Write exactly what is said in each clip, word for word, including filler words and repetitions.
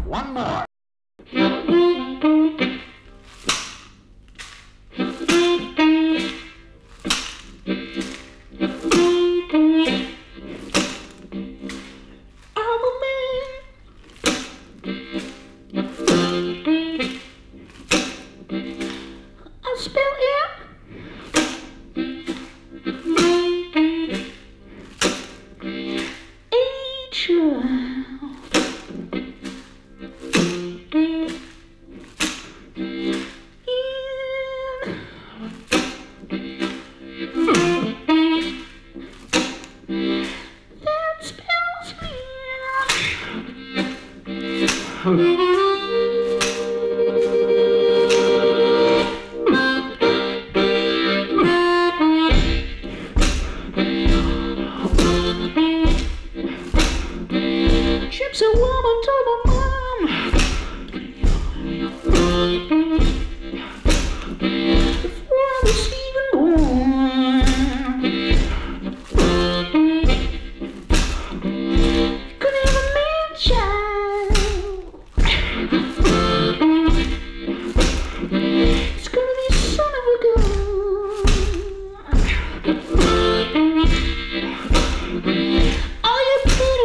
One more. Chips a woman to my mom. Before I was even born, couldn't even man child. It's gonna be son of a gun. All you pretty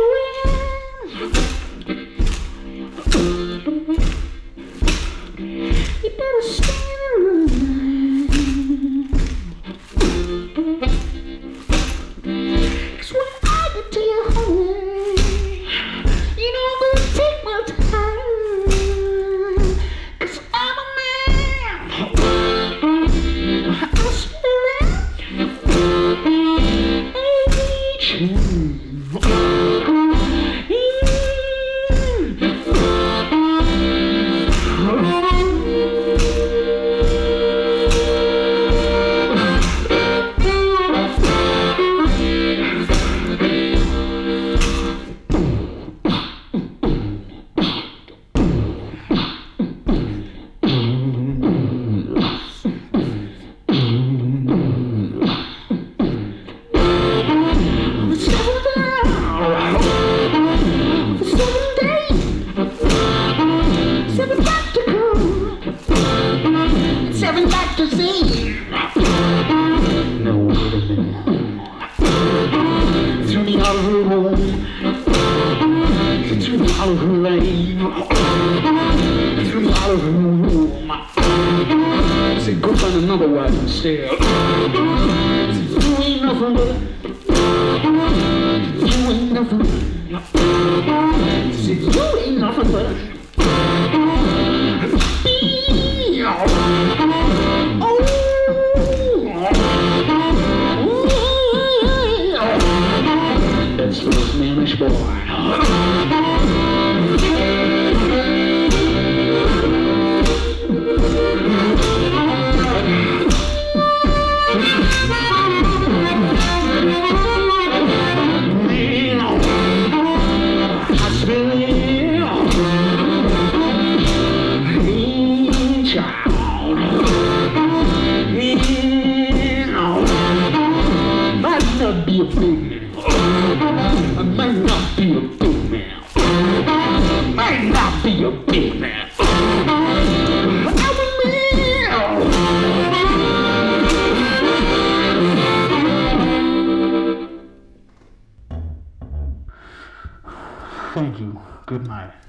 you better stand and run. 'Cause when I get to your home, you know I'm gonna take my time. 'Cause I'm a man. I'm spilling age. Seven back to see. No, wait a minute. Threw me out of her home. She threw me out of her life. Threw me out of her room. I said, go find another wife instead. I said, you ain't nothing but. You ain't nothing. I said, you ain't nothing but. That's the Spanish boy. Be a big man. I might not be a big man. Might not be a big man. I'm a man. Thank you. Good night.